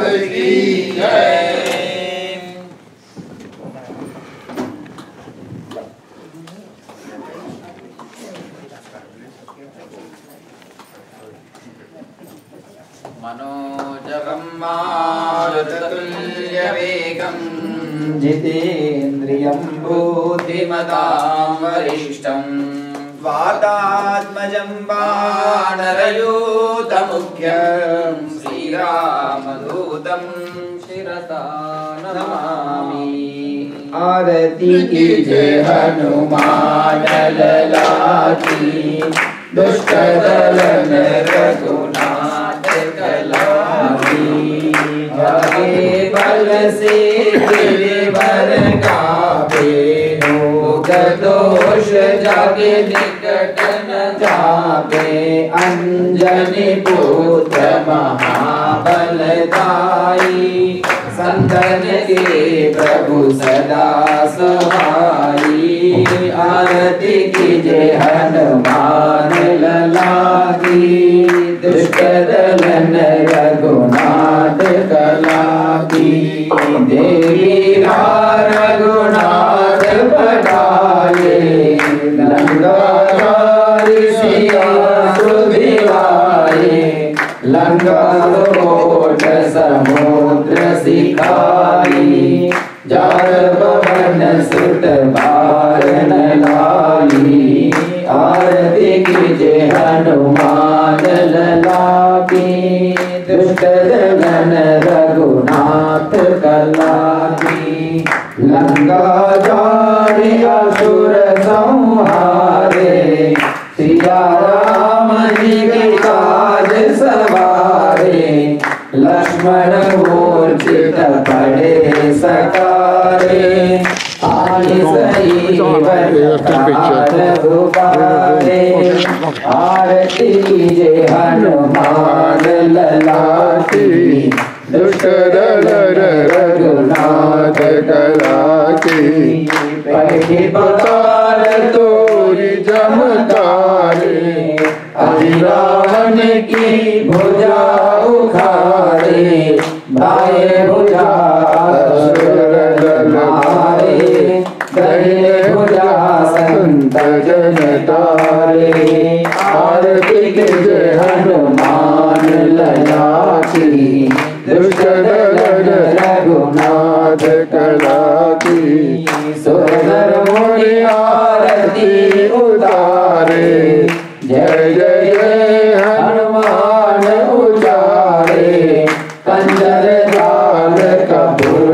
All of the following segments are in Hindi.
की जय। मनोजवं मारुततुल्यवेगं जितेन्द्रियं बुद्धिमतां वरिष्ठं वातात्मजं वानरयूथमुख्यं श्रीरामदूतं शिरसा नमामि। आरती कीजिए हनुमान लला की, दुष्ट दलन रघुनाथ कला की। जागे बल से गिरिवर गावे, रोग दोष जागे निकट न जावे। अंजनी पुत्र महाबलदाई, संतन के प्रभु सदा सहाई। आरती कीजिए हनुमान लला की, दुष्ट दलन रघुनाथ कला की। देवी रघुनाथ पठाए, लंकाधारी सिया सुधिवाए। लंका लोट समुद्र सिखाई, जार पवन सुत बारन लाई। आरती कीजिए हनुमान लला की, दुष्ट दलन रघुनाथ कला की। लंका जारी असुर संहारे, सिया राम जी के काज सवारे। लक्ष्मण मूर्छित पड़े सकारे, आनि सहीवरे। आरती कीजिए हनुमान लला की, दुष्ट दलन रघुनाथ कला की। पढ़ी पुकार तोरी जमतारे, रावण की भुजा उखाड़े। बाए भुजा मारे, दाहिने भुजा संत जन तारे। आरती कीजिए हनुमान लला की, दुष्ट दलन रघुनाथ कला की। सुरनर मुनि आरती उतारे, जय जय जय हनुमान उचारे। कंजर दाल कपूर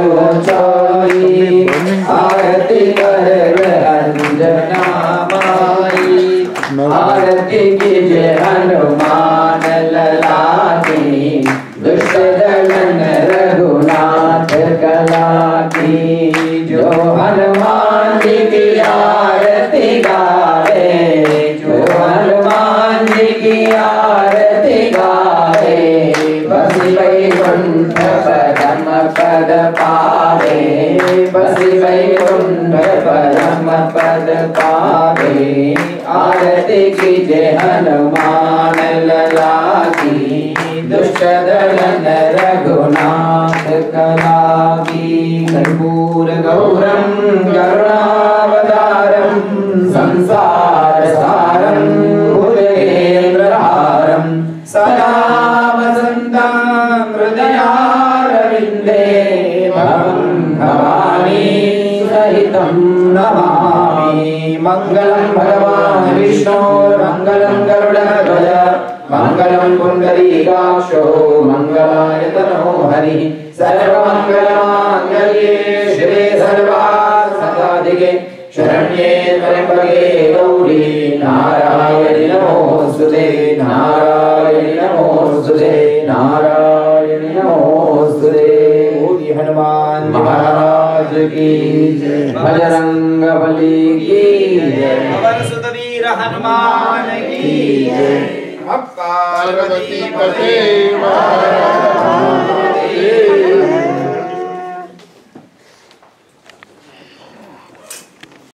रोचाई, आरती कर अंजना माई। आरती कीजिए हनुमान लला की, दुष्ट दलन रघुनाथ कला की। जो हनुमान जी की आरती गावे, जो हनुमान जी की आरती गावे। बसी वैकुंठ परम पद पावे, बसी वैकुंठ परम पद पावे। आरती कीजिए हनुमान लला की, दुष्ट दलन रघुनाथ कला की। कर्पूर गौरम करुणावतारम, संसार सारम भुजगेन्द्रहारम। सदा वसन्तं हृदयारविन्दे, भवं भवानी सहितं नमामि। मंगलम भगवान विष्णु, मंगलम गरुडध्वज, मंगलम पुंडरीकाक्षो, मंगलाय तनो हरि। सर्वमंगलमांगल्ये शिवे सर्वार्थसाधिके, शरण्ये त्र्यंबके गौरी नारायणि नमोस्तुते। नारायणि नमोस्तुते, नारायणि नमोस्तुते। बोली हनुमान महाराज की जय, बजरंगबली की जय, पवन सुत वीर हनुमान की जय। पार्वती पते